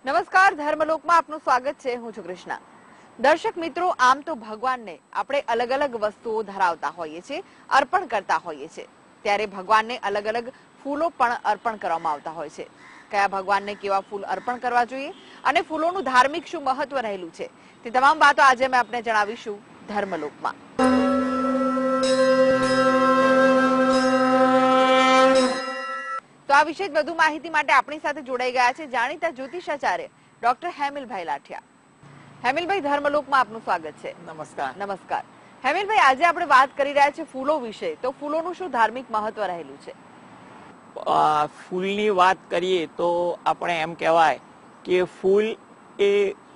નમસ્કાર, ધર્મલોકમાં આપનું સ્વાગત છે. હું છું કૃષ્ણા. દર્શક મિત્રો, આમ તો ભગવાનને આપણે અલગ અલગ વસ્તુઓ ધરાવતા હોઈએ છીએ, અર્પણ કરતા હોઈએ છીએ. ત્યારે ભગવાનને અલગ અલગ ફૂલો પણ અર્પણ કરવામાં આવતા હોય છે. કયા ભગવાનને કેવા ફૂલ અર્પણ કરવા જોઈએ અને ફૂલોનું ધાર્મિક શું મહત્વ રહેલું છે, તે તમામ વાતો આજે મેં આપને જણાવીશું ધર્મલોકમાં. તો આ વિશે વધુ માહિતી માટે આપણી સાથે જોડાઈ ગયા છે જાણીતા જ્યોતિષાચાર્ય ડોક્ટર હેમિલભાઈ લાઠિયા. હેમિલભાઈ, ધર્મલોકમાં આપનું સ્વાગત છે. નમસ્કાર. નમસ્કાર. હેમિલભાઈ, આજે આપણે વાત કરી રહ્યા છીએ ફૂલો વિશે. તો ફૂલોનું શું ધાર્મિક મહત્વ રહેલું છે? ફૂલની વાત કરીએ તો આપણે એમ કહેવાય કે ફૂલ એ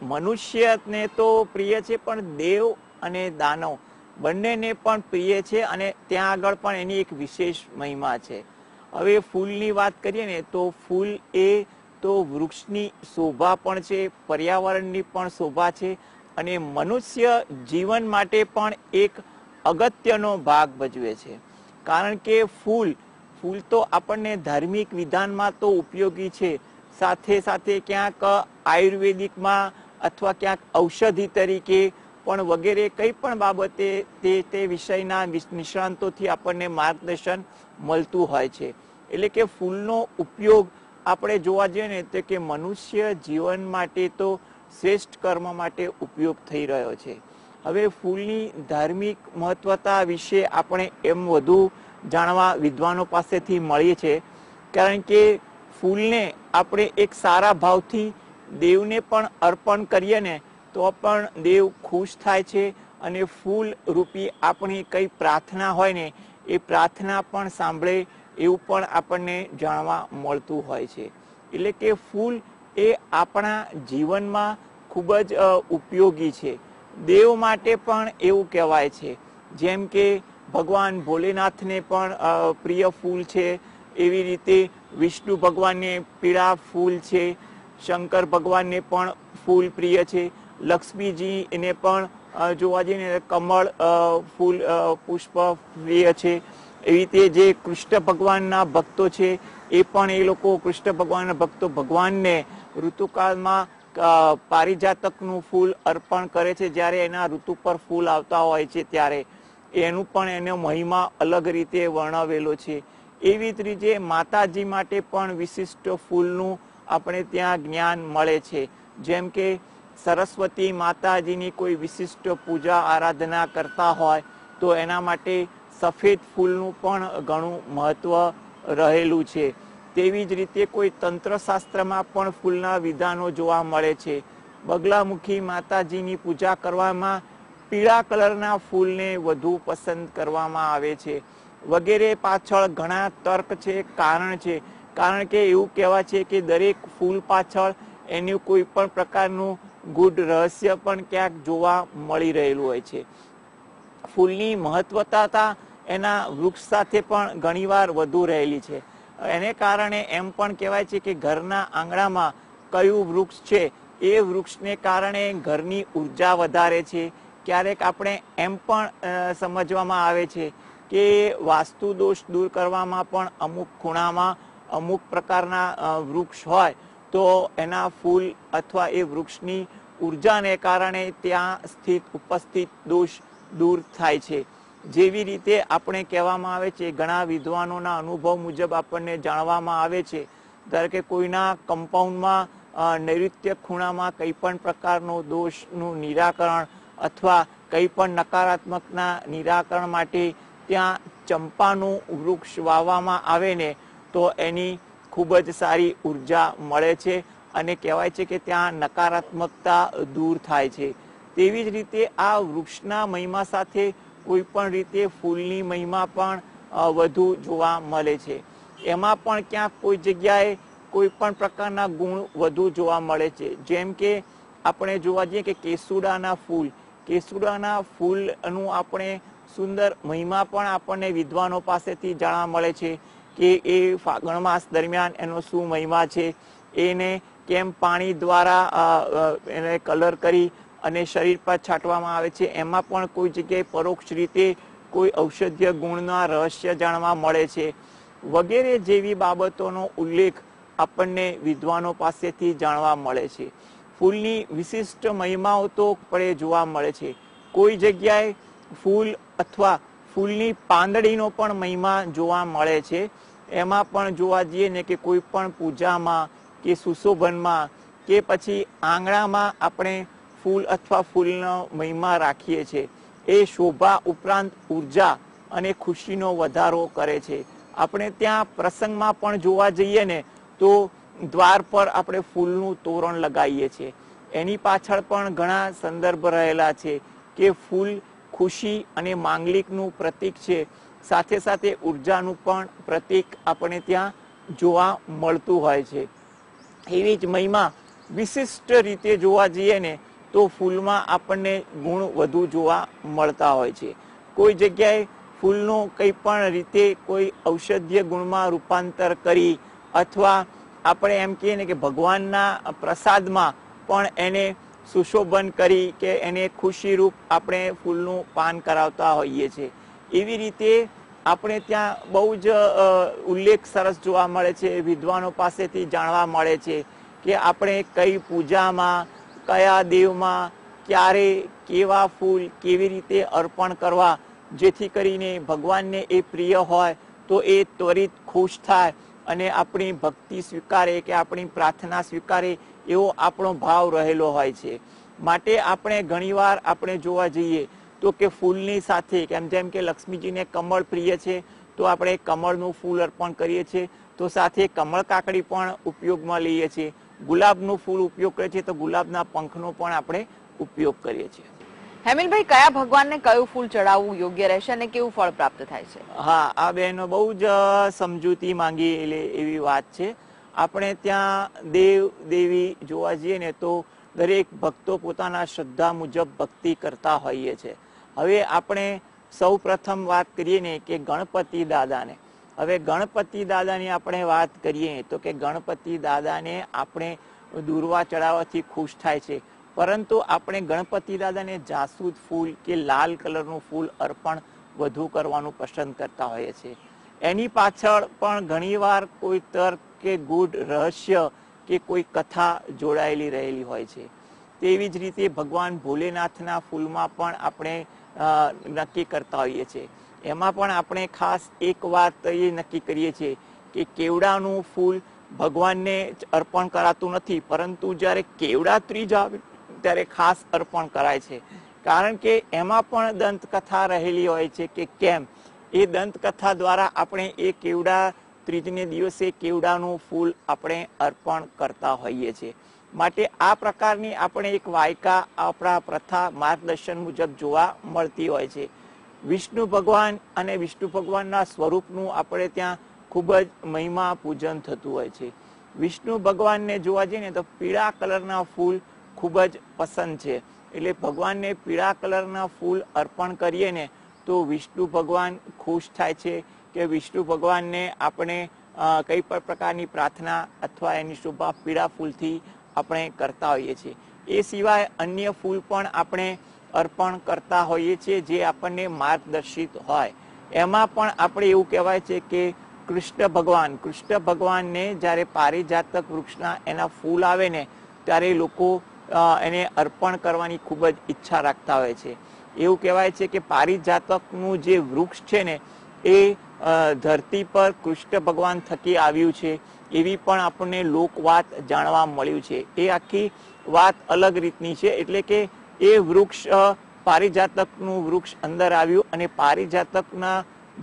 મનુષ્યને તો પ્રિય છે, પણ દેવ અને દાનવ બંનેને પણ પ્રિય છે અને ત્યાં આગળ પણ એની એક વિશેષ મહિમા છે. હવે ફૂલની વાત કરીએ ને તો ફૂલ એ તો વૃક્ષની શોભા પણ છે, પર્યાવરણની પણ શોભા છે અને મનુષ્ય જીવન માટે પણ એક અગત્યનો ભાગ ભજવે છે. કારણ કે ફૂલ તો આપણને ધાર્મિક વિધાનમાં તો ઉપયોગી છે, સાથે સાથે ક્યાંક આયુર્વેદિકમાં અથવા ક્યાંક ઔષધિ તરીકે પણ વગેરે કંઈ પણ બાબતે તે વિષયના નિષ્ણાંતોથી આપણને માર્ગદર્શન મળતું હોય છે. એટલે કે ફૂલનો ઉપયોગ આપણે જોવા જઈએ ને તો કે મનુષ્ય જીવન માટે તો શ્રેષ્ઠ કર્મ માટે ઉપયોગ થઈ રહ્યો છે. હવે ફૂલની ધાર્મિક મહત્વતા વિશે આપણે એમ વધુ જાણવા વિદ્વાનો પાસેથી મળીએ છીએ, કારણ કે ફૂલને આપણે એક સારા ભાવથી દેવને પણ અર્પણ કરીએ ને તો પણ દેવ ખુશ થાય છે અને ફૂલ રૂપી આપણી કઈ પ્રાર્થના હોય ને એ પ્રાર્થના પણ સાંભળે એવું પણ આપણને જાણવા મળતું હોય છે. એટલે કે ફૂલ એ આપણા જીવનમાં ખૂબ જ ઉપયોગી છે. દેવ માટે પણ એવું કહેવાય છે. જેમ કે ભગવાન ભોલેનાથને પણ પ્રિય ફૂલ છે, એવી રીતે વિષ્ણુ ભગવાનને પીળા ફૂલ છે, શંકર ભગવાનને પણ ફૂલ પ્રિય છે, લક્ષ્મીજીને પણ જોવા જઈએ કમળ ફૂલ પુષ્પ પ્રિય છે. એવી રીતે જે કૃષ્ણ ભગવાનના ભક્તો છે એ પણ એ લોકો કૃષ્ણ ભગવાનના ભક્તો ભગવાનને ઋતુકાળમાં પારિજાતકનું ફૂલ અર્પણ કરે છે. જ્યારે એના ઋતુ પર ફૂલ આવતા હોય છે ત્યારે એનું પણ એનો મહિમા અલગ રીતે વર્ણવેલો છે. એવી જ રીતે માતાજી માટે પણ વિશિષ્ટ ફૂલનું આપણે ત્યાં જ્ઞાન મળે છે. જેમ કે સરસ્વતી માતાજીની કોઈ વિશિષ્ટ પૂજા આરાધના કરતા હોય તો એના માટે સફેદ ફૂલનું પણ ઘણું મહત્વ રહેલું છે. તેવી જ રીતે કોઈ તંત્રશાસ્ત્રમાં પણ ફૂલના વિધાનો જોવા મળે છે. બગલામુખી માતાજીની પૂજા કરવામાં પીળા કલરના ફૂલને વધુ પસંદ કરવામાં આવે છે. વગેરે પાછળ ઘણા તર્ક છે, કારણ છે. કારણ કે એવું કહેવાય છે કે દરેક ફૂલ પાછળ એનું કોઈ પણ પ્રકારનું ગૂઢ રહસ્ય પણ ક્યાંક જોવા મળી રહેલું હોય છે. ફૂલની મહત્વતા એના વૃક્ષ સાથે પણ ઘણીવાર વધુ રહેલી છે. એને કારણે એમ પણ કહેવાય છે કે ઘરના આંગણામાં કયું વૃક્ષ છે એ વૃક્ષને કારણે ઘરની ઉર્જા વધારે છે. ક્યારેક આપણે એમ પણ સમજવામાં આવે છે કે વાસ્તુ દોષ દૂર કરવામાં પણ અમુક ખૂણામાં અમુક પ્રકારના વૃક્ષ હોય તો એના ફૂલ અથવા એ વૃક્ષની ઉર્જાને કારણે ત્યાં ઉપસ્થિત દોષ દૂર થાય છે. જેવી રીતે આપણે કહેવામાં આવે છે, ઘણા વિદ્વાનોના અનુભવ મુજબ આપણને જાણવામાં આવે છે, ધારો કે કોઈના કમ્પાઉન્ડમાં નૈઋત્ય ખૂણામાં કંઈ પણ પ્રકારનો દોષનું નિરાકરણ અથવા કંઈ પણ નકારાત્મકના નિરાકરણ માટે ત્યાં ચંપાનું વૃક્ષ વાવવામાં આવે ને તો એની ખૂબ જ સારી ઉર્જા મળે છે અને કહેવાય છે કે ત્યાં નકારાત્મકતા દૂર થાય છે. તેવી જ રીતે આ વૃક્ષના મહિમા સાથે કોઈ પણ રીતે ફૂલની મહિમા પણ વધુ જોવા મળે છે. એમાં પણ ક્યાંક કોઈ જગ્યાએ કોઈ પણ પ્રકારના ગુણ વધુ જોવા મળે છે. જેમ કે આપણે જોવા જઈએ કે કેસુડાના ફૂલનું આપણે સુંદર મહિમા પણ આપણને વિદ્વાનો પાસેથી જાણવા મળે છે કે એ ફાગણ માસ દરમિયાન એનો શું મહિમા છે, એને કેમ પાણી દ્વારા એને કલર કરી અને શરીર પર છાંટવામાં આવે છે. એમાં પણ કોઈ જગ્યાએ પરોક્ષ રીતે કોઈ ઔષધીય ગુણના રહસ્ય જાણવા મળે છે. વગેરે જેવી બાબતોનો ઉલ્લેખ આપણને વિદ્વાનો પાસેથી જાણવા મળે છે. ફૂલની વિશિષ્ટ મહિમાઓ તો પડે જોવા મળે છે. કોઈ જગ્યાએ ફૂલ અથવા ફૂલની પાંદડીનો પણ મહિમા જોવા મળે છે. એમાં પણ જોવા જઈએ ને કે કોઈ પણ પૂજામાં કે સુશોભનમાં કે પછી આંગણામાં આપણે ફૂલ અથવા ફૂલનો મહિમા રાખીએ છીએ. એ શોભા ઉપરાંત ઉર્જા અને ખુશીનો વધારો કરે છે. આપણે ત્યાં પ્રસંગમાં પણ જોવા જઈએ ને તો દ્વાર પર આપણે ફૂલનું તોરણ લગાવીએ છીએ. એની પાછળ પણ ઘણા સંદર્ભ રહેલા છે કે ફૂલ ખુશી અને માંગલિકનું પ્રતીક છે. સાથે સાથે ઉર્જાનું પણ પ્રતીક આપણે ત્યાં જોવા મળતું હોય છે. એવી જ મહિમા વિશિષ્ટ રીતે જોવા જઈએ ને તો ફૂલમાં આપણને ગુણ વધુ જોવા મળતા હોય છે. કોઈ જગ્યાએ ફૂલનું કંઈ પણ રીતે કોઈ ઔષધીય ગુણમાં રૂપાંતર કરી અથવા આપણે એમ કહીએ ને કે ભગવાનના પ્રસાદમાં પણ એને સુશોભન કરી કે એને ખુશીરૂપ આપણે ફૂલનું પાન કરાવતા હોઈએ છીએ. એવી રીતે આપણે ત્યાં બહુ જ ઉલ્લેખ સરસ જોવા મળે છે. વિદ્વાનો પાસેથી જાણવા મળે છે કે આપણે કઈ પૂજામાં કયા દેવમાં ક્યારે કેવા ફૂલ કેવી રીતે અર્પણ કરવા જેથી કરીને ભગવાનને એ પ્રિય હોય તો એ ત્વરિત ખુશ થાય અને આપણી ભક્તિ સ્વીકારે કે આપણી પ્રાર્થના સ્વીકારે એવો આપણો ભાવ રહેલો હોય છે. માટે આપણે ઘણીવાર આપણે જોવા જઈએ તો કે ફૂલની સાથે જેમ કે લક્ષ્મીજીને કમળ પ્રિય છે તો આપણે કમળનું ફૂલ અર્પણ કરીએ છીએ. તો સાથે કમળ કાકડી પણ ઉપયોગમાં લઈએ છીએ. ગુલાબનું ફૂલ ઉપયોગ કરીએ છીએ તો ગુલાબના પંખનો પણ આપણે ઉપયોગ કરીએ છીએ. હેમિલભાઈ, કયા ભગવાનને કયું ફૂલ ચડાવવું યોગ્ય રહેશે અને કેવું ફળ પ્રાપ્ત થાય છે? હા, આ બહેનો બહુ જ સમજૂતી માંગી એવી વાત છે. આપણે ત્યાં દેવ દેવી જોવા જઈએ ને તો દરેક ભક્તો પોતાના શ્રદ્ધા મુજબ ભક્તિ કરતા હોઈએ છે. હવે આપણે સૌ પ્રથમ વાત કરીએ ને કે ગણપતિ દાદાને. હવે ગણપતિ દાદાની આપણે વાત કરીએ તો કે ગણપતિ દાદાને આપણે દૂર્વા ચડાવવાથી ખુશ થાય છે. પરંતુ આપણે ગણપતિ દાદાને જાસૂદ ફૂલ કે લાલ કલરનું ફૂલ અર્પણ વધુ કરવાનું પસંદ કરતા હોઈએ છીએ. એની પાછળ પણ ઘણીવાર કોઈ તર્ક કે ગૂઢ રહસ્ય કે કોઈ કથા જોડાયેલી રહેલી હોય છે. તેવી જ રીતે ભગવાન ભોલેનાથના ફૂલમાં પણ આપણે નક્કી કરતા હોઈએ છીએ. એમાં પણ આપણે ખાસ એક વાત એ નક્કી કરીએ છીએ કે કેવડાનું ફૂલ ભગવાનને અર્પણ કરાતું નથી, પરંતુ જ્યારે કેવડા ત્રીજ આવે ત્યારે ખાસ અર્પણ કરાય છે. કારણ કે એમાં પણ દંતકથા રહેલી હોય છે કે કેમ એ દંતકથા દ્વારા આપણે એ કેવડા ત્રીજને દિવસે કેવડાનું ફૂલ આપણે અર્પણ કરતા હોઈએ છીએ. માટે આ પ્રકારની આપણે એક વાયકા આપણા પ્રથા માર્ગદર્શન મુજબ જોવા મળતી હોય છે. વિષ્ણુ ભગવાન અને વિષ્ણુ ભગવાનના સ્વરૂપનું આપણે ત્યાં ખૂબ જ મહિમા પૂજન થતું હોય છે. વિષ્ણુ ભગવાનને જોવા જઈએ ને તો પીળા કલરના ફૂલ ખૂબ જ પસંદ છે. એટલે ભગવાનને પીળા કલરના ફૂલ અર્પણ કરીએ ને તો વિષ્ણુ ભગવાન ખુશ થાય છે કે વિષ્ણુ ભગવાનને આપણે કઈ પણ પ્રકારની પ્રાર્થના અથવા એની શોભા પીળા ફૂલથી આપણે કરતા હોઈએ છીએ. એ સિવાય અન્ય ફૂલ પણ આપણે અર્પણ કરતા હોઈએ છીએ જે આપણને માર્ગદર્શિત હોય. એમાં પણ આપણે એવું કહેવાય છે કે કૃષ્ણ ભગવાનને જ્યારે પારિજાતક વૃક્ષના એના ફૂલ આવે ને ત્યારે લોકો એને અર્પણ કરવાની ખૂબ જ ઈચ્છા રાખતા હોય છે. એવું કહેવાય છે કે પારિજાતકનું જે વૃક્ષ છે ને એ ધરતી પર કૃષ્ણ ભગવાન થકી આવ્યું છે એવી પણ આપણને લોકવાત જાણવા મળ્યું છે. એ આખી વાત અલગ રીતની છે. એટલે કે એ વૃક્ષ પારિજાતકનું વૃક્ષ અંદર આવ્યું અને પારિજાતકના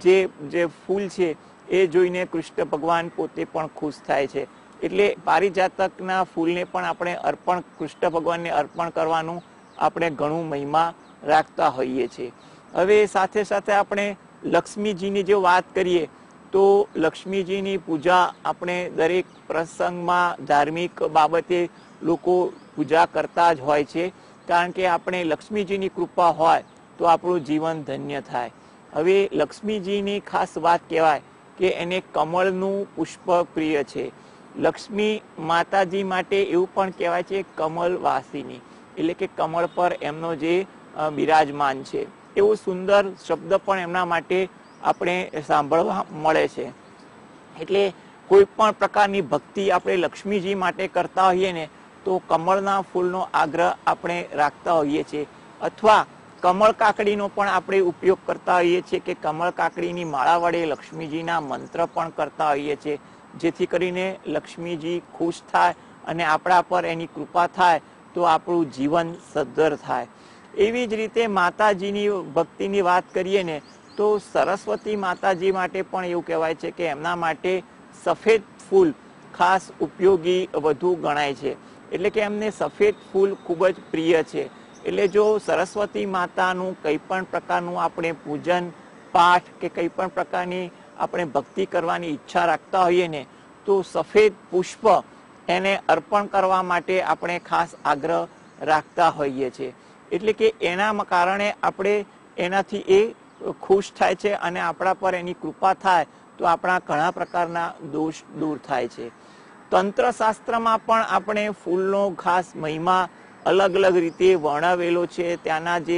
જે ફૂલ છે એ જોઈને કૃષ્ણ ભગવાન પોતે પણ ખુશ થાય છે. એટલે પારિજાતકના ફૂલને પણ આપણે કૃષ્ણ ભગવાનને અર્પણ કરવાનું આપણે ઘણું મહિમા રાખતા હોઈએ છીએ. હવે સાથે સાથે આપણે લક્ષ્મીજીની જો વાત કરીએ તો લક્ષ્મીજીની પૂજા આપણે દરેક પ્રસંગમાં ધાર્મિક બાબતે લોકો પૂજા કરતા જ હોય છે. કારણ કે આપણે લક્ષ્મીજીની કૃપા હોય તો આપણું જીવન ધન્ય થાય. હવે લક્ષ્મીજીની ખાસ વાત કહેવાય કે એને કમળનું પુષ્પ પ્રિય છે. લક્ષ્મી માતાજી માટે એવું પણ કહેવાય છે કમલવાસિની, એટલે કે કમળ પર એમનો જે બિરાજમાન છે એવો સુંદર શબ્દ પણ એમના માટે આપણે સાંભળવા મળે છે. એટલે કોઈ પણ પ્રકારની ભક્તિ આપણે લક્ષ્મીજી માટે કરતા હોઈએ ને તો કમળના ફૂલનો આગ્રહ આપણે રાખતા હોઈએ છીએ, અથવા કમળ કાકડીનો પણ આપણે ઉપયોગ કરતા હોઈએ છીએ કે કમળ કાકડીની માળા વડે લક્ષ્મીજીના મંત્ર પણ કરતા હોઈએ છીએ, જેથી કરીને લક્ષ્મીજી ખુશ થાય અને આપણા પર એની કૃપા થાય તો આપણું જીવન સદ્ધર થાય. એવી જ રીતે માતાજીની ભક્તિની વાત કરીએ ને તો સરસ્વતી માતાજી માટે પણ એવું કહેવાય છે કે એમના માટે સફેદ ફૂલ ખાસ ઉપયોગી વધુ ગણાય છે. એટલે કે એમને સફેદ ફૂલ ખૂબ જ પ્રિય છે. એટલે જો સરસ્વતી માતાનું કંઈ પણ પ્રકારનું આપણે પૂજન પાઠ કે કંઈ પણ પ્રકારની આપણે ભક્તિ કરવાની ઈચ્છા રાખતા હોઈએ ને તો સફેદ પુષ્પ એને અર્પણ કરવા માટે આપણે ખાસ આગ્રહ રાખતા હોઈએ છીએ. એટલે કે એના કારણે આપણે એનાથી એ ખુશ થાય છે અને આપણા પર એની કૃપા થાય તો આપણા ઘણા પ્રકારના દોષ દૂર થાય છે. તંત્રશાસ્ત્રમાં પણ આપણે ફૂલનો ખાસ મહિમા અલગ અલગ રીતે વર્ણવેલો છે. ત્યાંના જે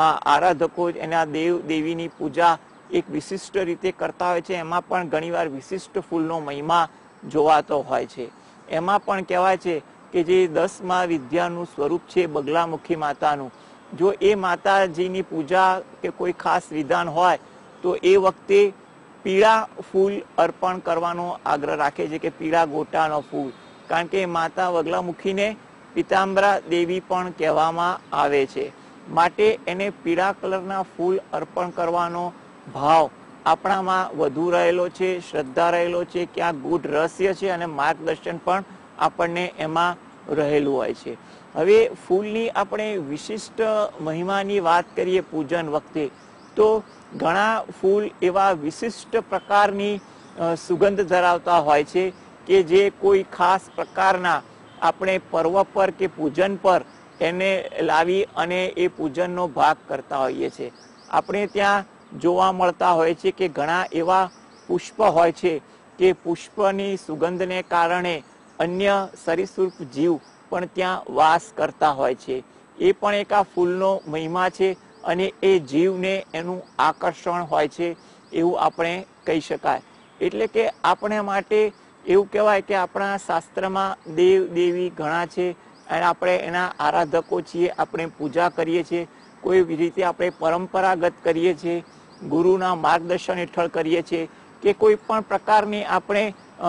આરાધકો એના દેવ દેવીની પૂજા એક વિશિષ્ટ રીતે કરતા હોય છે, એમાં પણ ઘણીવાર વિશિષ્ટ ફૂલનો મહિમા જોવાતો હોય છે. એમાં પણ કહેવાય છે કે જે 10મા વિદ્યાનું સ્વરૂપ છે બગલામુખી માતાનું, જો એ માતાજીની પૂજા કે કોઈ ખાસ વિધાન હોય તો એ વખતે પીળા ફૂલ અર્પણ કરવાનો આગ્રહ રાખે છે કે પીળા ગોટાનો ફૂલ, કારણ કે માતા બગલામુખીને પિતાંબરા દેવી પણ કહેવામાં આવે છે. માટે એને પીળા કલરના ફૂલ અર્પણ કરવાનો ભાવ આપણામાં વધુ રહેલો છે, શ્રદ્ધા રહેલો છે, ક્યાંક ગૂઢ રહસ્ય છે અને માર્ગદર્શન પણ આપણને એમાં રહેલું હોય છે. હવે ફૂલની આપણે વિશિષ્ટ મહિમાની વાત કરીએ પૂજન વખતે તો ઘણા ફૂલ એવા વિશિષ્ટ પ્રકારની સુગંધ ધરાવતા હોય છે કે જે કોઈ ખાસ પ્રકારના આપણે પર્વ પર કે પૂજન પર એને લાવી અને એ પૂજનનો ભાગ કરતા હોઈએ છીએ. આપણે ત્યાં જોવા મળતા હોય છે કે ઘણા એવા પુષ્પ હોય છે કે પુષ્પની સુગંધને કારણે અન્ય સરીસૃપ જીવ પણ ત્યાં વાસ કરતા હોય છે. એ પણ એક આ ફૂલનો મહિમા છે અને એ જીવને એનું આકર્ષણ હોય છે એવું આપણે કહી શકાય. એટલે કે આપણે માટે એવું કહેવાય કે આપણા શાસ્ત્રમાં દેવ દેવી ઘણા છે અને આપણે એના આરાધકો છીએ, આપણે પૂજા કરીએ છીએ, કોઈ રીતે આપણે પરંપરાગત કરીએ છીએ, ગુરુના માર્ગદર્શન હેઠળ કરીએ છીએ કે કોઈ પણ પ્રકારની આપણે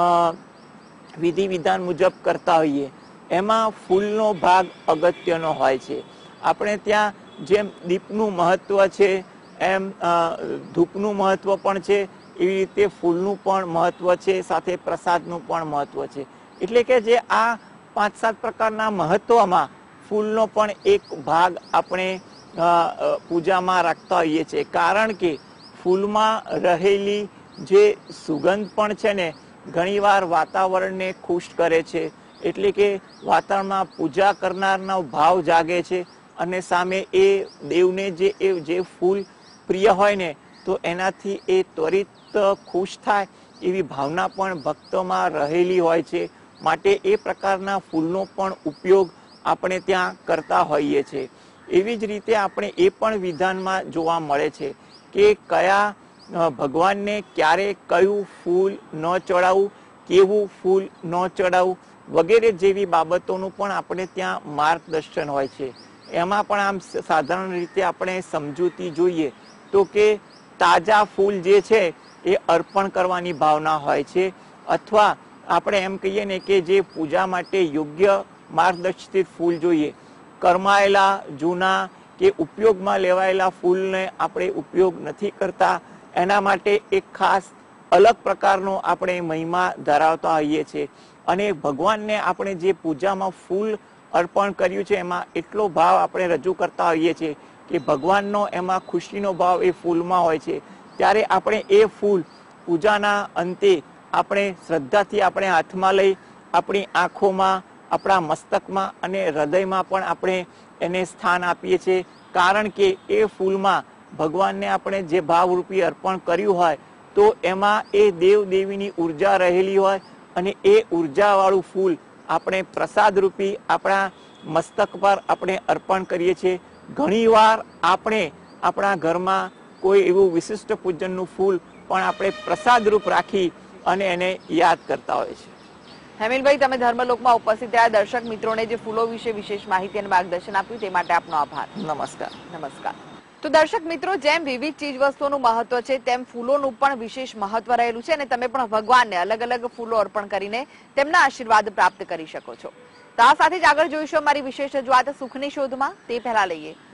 વિધિ વિધાન મુજબ કરતા હોઈએ, એમાં ફૂલનો ભાગ અગત્યનો હોય છે. આપણે ત્યાં જેમ દીપનું મહત્વ છે એમ ધૂપનું મહત્વ પણ છે, એવી રીતે ફૂલનું પણ મહત્વ છે, સાથે પ્રસાદનું પણ મહત્વ છે. એટલે કે જે આ 5-7 પ્રકારના મહત્વમાં ફૂલનો પણ એક ભાગ આપણે પૂજામાં રાખતા હોઈએ છીએ, કારણ કે ફૂલમાં રહેલી જે સુગંધ પણ છે ને ઘણીવાર વાતાવરણને ખુશ કરે છે. એટલે કે વાતાવરણમાં પૂજા કરનારનો ભાવ જાગે છે અને સામે એ દેવને જે ફૂલ પ્રિય હોય ને તો એનાથી એ ત્વરિત ખુશ થાય એવી ભાવના પણ ભક્તોમાં રહેલી હોય છે. માટે એ પ્રકારના ફૂલનો પણ ઉપયોગ આપણે ત્યાં કરતા હોઈએ છીએ. એવી જ રીતે આપણે એ પણ વિધાનમાં જોવા મળે છે કે કયા ભગવાનને ક્યારે કયું ફૂલ ન ચડાવવું, કેવું ફૂલ ન ચડાવવું વગેરે જેવી બાબતોનું પણ આપણે ત્યાં માર્ગદર્શન હોય છે. એમાં પણ આમ સાધારણ રીતે આપણે સમજૂતી જોઈએ તો કે તાજા ફૂલ જે છે એ અર્પણ કરવાની ભાવના હોય છે, અથવા આપણે એમ કહીએ ને કે જે પૂજા માટે યોગ્ય માર્ગદર્શિત ફૂલ જોઈએ. કરમાયેલા જૂના કે ઉપયોગમાં લેવાયેલા ફૂલને આપણે ઉપયોગ નથી કરતા, એના માટે એક ખાસ અલગ પ્રકારનો આપણે મહિમા ધરાવતા હોઈએ છીએ. અને ભગવાનને આપણે જે પૂજામાં ફૂલ અર્પણ કર્યું છે એમાં એટલો ભાવ આપણે રજૂ કરતા હોઈએ છીએ કે ભગવાનનો એમાં ખુશીનો ભાવ એ ફૂલમાં હોય છે. ત્યારે આપણે એ ફૂલ પૂજાના અંતે આપણે શ્રદ્ધાથી આપણે હાથમાં લઈ આપણી આંખોમાં, આપણા મસ્તકમાં અને હૃદયમાં પણ આપણે એને સ્થાન આપીએ છીએ, કારણ કે એ ફૂલમાં ભગવાનને આપણે જે ભાવરૂપી અર્પણ કર્યું હોય તો એમાં એ દેવ દેવીની ઉર્જા રહેલી હોય અને એ ઉર્જાવાળું ફૂલ આપણે પ્રસાદરૂપી આપણા મસ્તક પર આપણે અર્પણ કરીએ છીએ. ઘણીવાર આપણે આપણા ઘરમાં કોઈ એવું વિશિષ્ટ પૂજનનું ફૂલ પણ આપણે પ્રસાદરૂપ રાખી અને એને યાદ કરતા હોય છે. હેમિલભાઈ, તમે ધર્મલોકમાં ઉપસ્થિત રહ્યા દર્શક મિત્રોને જે ફૂલો વિશે વિશેષ માહિતી અને માર્ગદર્શન આપ્યું તે માટે આપનો આભાર. નમસ્કાર. નમસ્કાર. તો દર્શક મિત્રો, જેમ વિવિધ ચીજ વસ્તુઓનું મહત્વ છે તેમ ફૂલોનું પણ વિશેષ મહત્વ રહેલું છે અને તમે પણ ભગવાનને અલગ અલગ ફૂલો અર્પણ કરીને તેમના આશીર્વાદ પ્રાપ્ત કરી શકો છો. તો આ સાથે જ આગળ જોઈશું અમારી વિશેષ રજૂઆત સુખની શોધમાં. તે પહેલા લઈએ